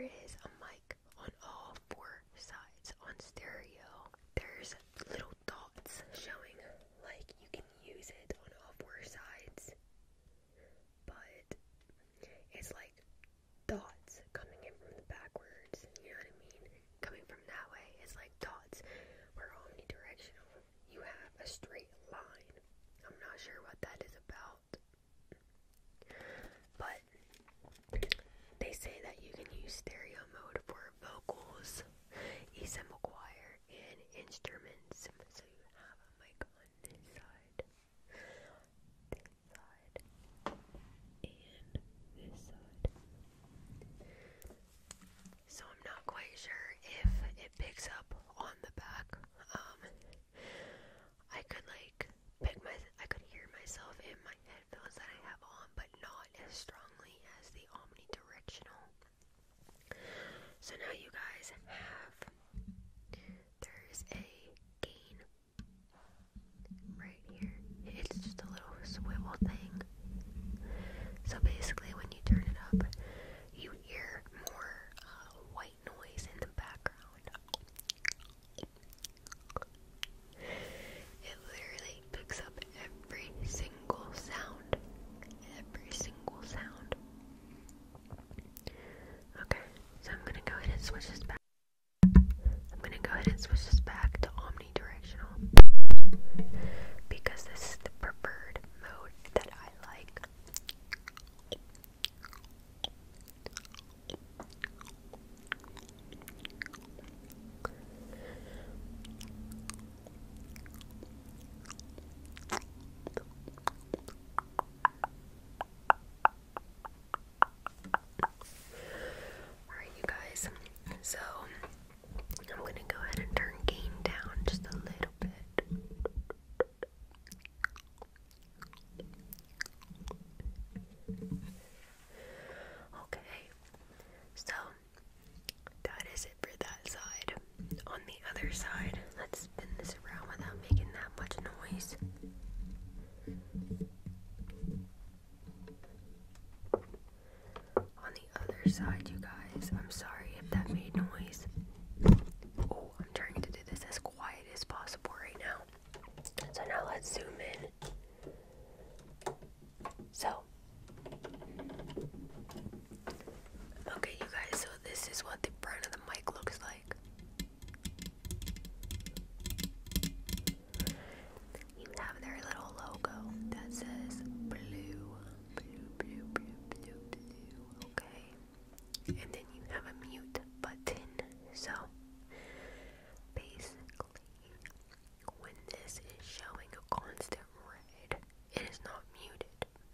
is a mic on all four sides on stereo. There's little dots showing like you can use it on all four sides, but it's like dots coming in from the backwards, you know what I mean? Coming from that way, it's like dots. We're omnidirectional. You have a straight line. I'm not sure what that is about, but they say that you can use stereo mode for vocals, ensemble choir, and instruments. So you have a mic on this side, and this side. So I'm not quite sure if it picks up on the back. I could hear myself in my headphones that I have on, but not as strongly as the omnidirectional. So now you guys have, there's a gain right here. It's just a little swivel thing. So basically when you turn it up, you hear more white noise in the background. It literally picks up every single sound. Every single sound. Okay, so I'm gonna go ahead and switch this back. To omnidirectional because this is the preferred mode that I like. Alright, you guys, so I'm gonna go ahead and turn gain down just a little bit. Okay, so that is it for that side. On the other side, let's spin this around without making that much noise. On the other side, you guys, I'm sorry if that made noise. Oh, I'm trying to do this as quiet as possible right now. So now let's zoom in. So, okay, you guys, so this is what the front of the mic looks like. You have their little logo that says blue, okay? And then you have a mute button. So, basically, when this is showing a constant red, it is not muted.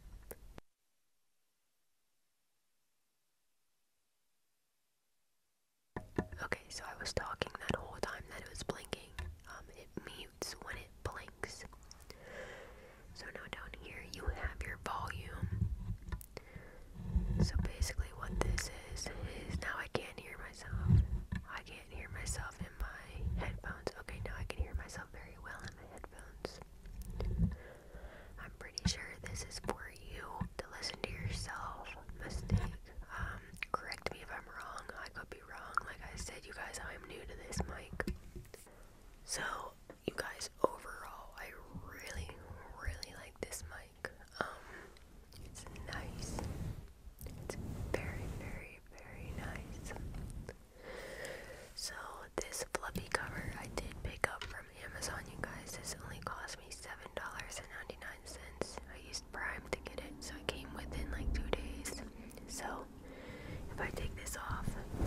Okay, so I was talking that whole time that it was blinking. It mutes when it blinks. So now down here you have your volume. So basically what this is now I can't hear myself. I can't hear myself in my headphones. Okay, now I can hear myself very well in my headphones. I'm pretty sure this is for you to listen to yourself. Mistake. Correct me if I'm wrong. I could be wrong. Like I said, you guys, I'm new to this mic. So, you guys, overall, I really, really like this mic. It's nice. It's very, very, very nice. So, this fluffy cover I did pick up from Amazon, you guys. This only cost me $7.99. I used Prime to get it, so it came within like 2 days. So, if I take this off,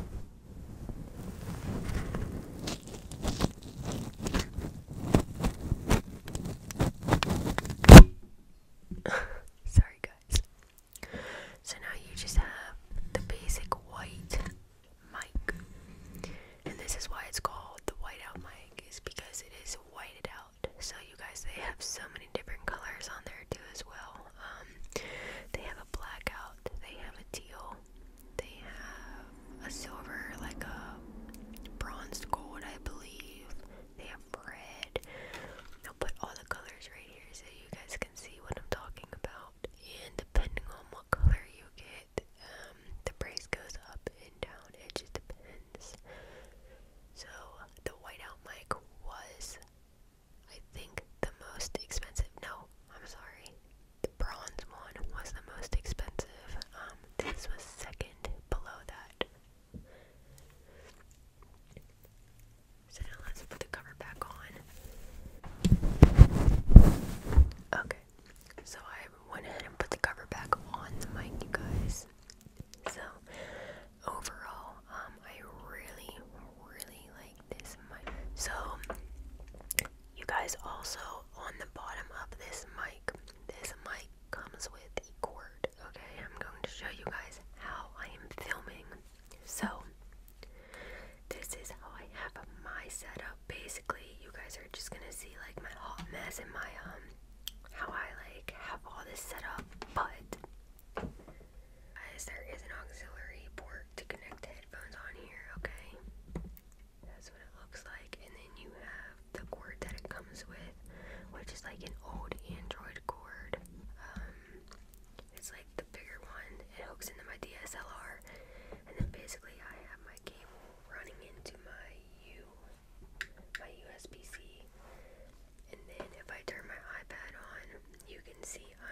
sorry guys. So now you just have the basic white mic, and this is why it's called the whiteout mic, is because it is whited out. So you guys, they have so many different colors on there too as well. They have a blackout, they have a teal, they have a silver, like a bronzed gold, I believe. They have red. I'll put all the colors right here so you guys can see what I'm talking about. And depending on what color you get, the price goes up and down. It wasn't my how I like have all this set up, but guys, there is an auxiliary port to connect headphones on here, okay? That's what it looks like. And then you have the cord that it comes with, which is like an old Android cord. It's like the bigger one. It hooks into my DSLR, and then basically I have my cable running into my USB-C. And then if I turn my iPad on, you can see